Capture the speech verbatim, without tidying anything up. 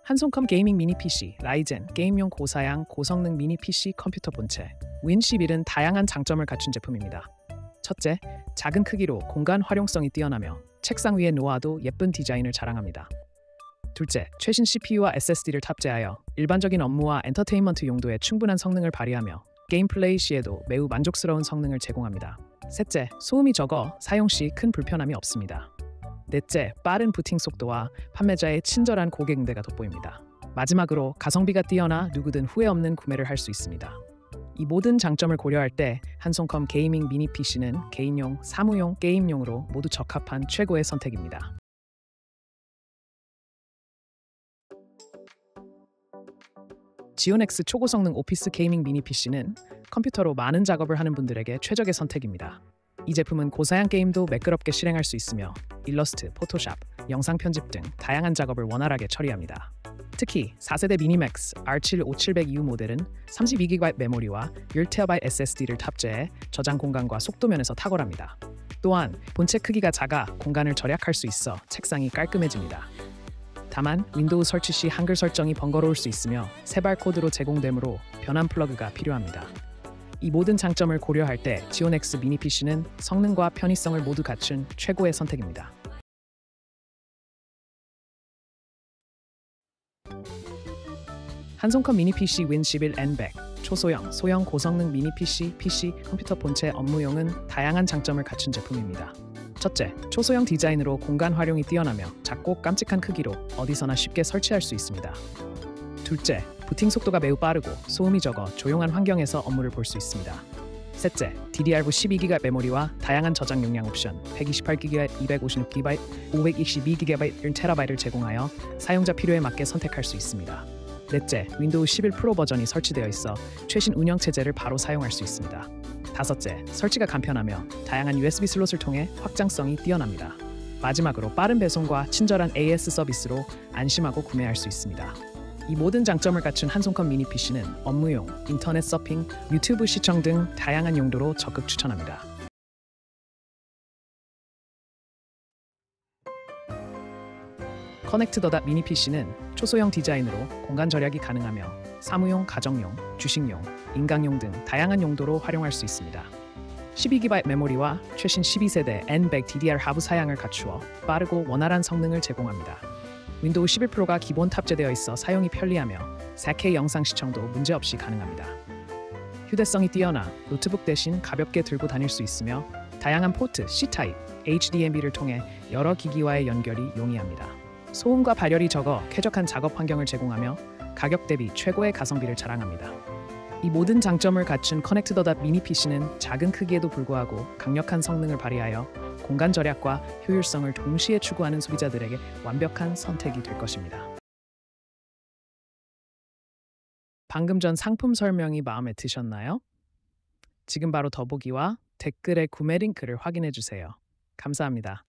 한손컴 게이밍 미니 피씨, 라이젠, 게임용 고사양, 고성능 미니 피씨 컴퓨터 본체, 윈 십일은 다양한 장점을 갖춘 제품입니다. 첫째, 작은 크기로 공간 활용성이 뛰어나며 책상 위에 놓아도 예쁜 디자인을 자랑합니다. 둘째, 최신 씨피유와 에스에스디를 탑재하여 일반적인 업무와 엔터테인먼트 용도에 충분한 성능을 발휘하며 게임 플레이 시에도 매우 만족스러운 성능을 제공합니다. 셋째, 소음이 적어 사용 시 큰 불편함이 없습니다. 넷째, 빠른 부팅 속도와 판매자의 친절한 고객 응대가 돋보입니다. 마지막으로 가성비가 뛰어나 누구든 후회 없는 구매를 할 수 있습니다. 이 모든 장점을 고려할 때 한손컴 게이밍 미니 피씨는 개인용, 사무용, 게임용으로 모두 적합한 최고의 선택입니다. 지온엑스 초고성능 오피스 게이밍 미니 피씨는 컴퓨터로 많은 작업을 하는 분들에게 최적의 선택입니다. 이 제품은 고사양 게임도 매끄럽게 실행할 수 있으며 일러스트, 포토샵, 영상 편집 등 다양한 작업을 원활하게 처리합니다. 특히 사 세대 미니맥스 알 칠 오칠백 이후 모델은 삼십이 기가바이트 메모리와 일 테라바이트 에스에스디를 탑재해 저장 공간과 속도 면에서 탁월합니다. 또한 본체 크기가 작아 공간을 절약할 수 있어 책상이 깔끔해집니다. 다만 윈도우 설치 시 한글 설정이 번거로울 수 있으며 세발 코드로 제공되므로 변환 플러그가 필요합니다. 이 모든 장점을 고려할 때 지온엑스 미니 피씨는 성능과 편의성을 모두 갖춘 최고의 선택입니다. 한손컴 미니 피씨 윈 십일 엔 백 초소형, 소형 고성능 미니 피씨, 피씨 컴퓨터 본체 업무용은 다양한 장점을 갖춘 제품입니다. 첫째, 초소형 디자인으로 공간 활용이 뛰어나며 작고 깜찍한 크기로 어디서나 쉽게 설치할 수 있습니다. 둘째, 부팅 속도가 매우 빠르고 소음이 적어 조용한 환경에서 업무를 볼 수 있습니다. 셋째, 디디알브 십이 기가바이트 메모리와 다양한 저장 용량 옵션 백이십팔 기가바이트, 이백오십육 기가바이트, 오백이십이 기가바이트, 일 테라바이트를 제공하여 사용자 필요에 맞게 선택할 수 있습니다. 넷째, 윈도우 십일 프로 버전이 설치되어 있어 최신 운영 체제를 바로 사용할 수 있습니다. 다섯째, 설치가 간편하며 다양한 유에스비 슬롯을 통해 확장성이 뛰어납니다. 마지막으로 빠른 배송과 친절한 에이에스 서비스로 안심하고 구매할 수 있습니다. 이 모든 장점을 갖춘 한손컴 미니 피씨는 업무용, 인터넷 서핑, 유튜브 시청 등 다양한 용도로 적극 추천합니다. 커넥트 더 닷 미니 피씨는 초소형 디자인으로 공간 절약이 가능하며 사무용, 가정용, 주식용, 인강용 등 다양한 용도로 활용할 수 있습니다. 십이 기가바이트 메모리와 최신 십이 세대 엔 백 디디알 하부 사양을 갖추어 빠르고 원활한 성능을 제공합니다. 윈도우 십일 프로가 기본 탑재되어 있어 사용이 편리하며 사 케이 영상 시청도 문제없이 가능합니다. 휴대성이 뛰어나 노트북 대신 가볍게 들고 다닐 수 있으며 다양한 포트, C타입, 에이치디엠아이를 통해 여러 기기와의 연결이 용이합니다. 소음과 발열이 적어 쾌적한 작업 환경을 제공하며 가격 대비 최고의 가성비를 자랑합니다. 이 모든 장점을 갖춘 커넥트 더 닷 미니 피씨는 작은 크기에도 불구하고 강력한 성능을 발휘하여 공간 절약과 효율성을 동시에 추구하는 소비자들에게 완벽한 선택이 될 것입니다. 방금 전 상품 설명이 마음에 드셨나요? 지금 바로 더보기와 댓글의 구매 링크를 확인해 주세요. 감사합니다.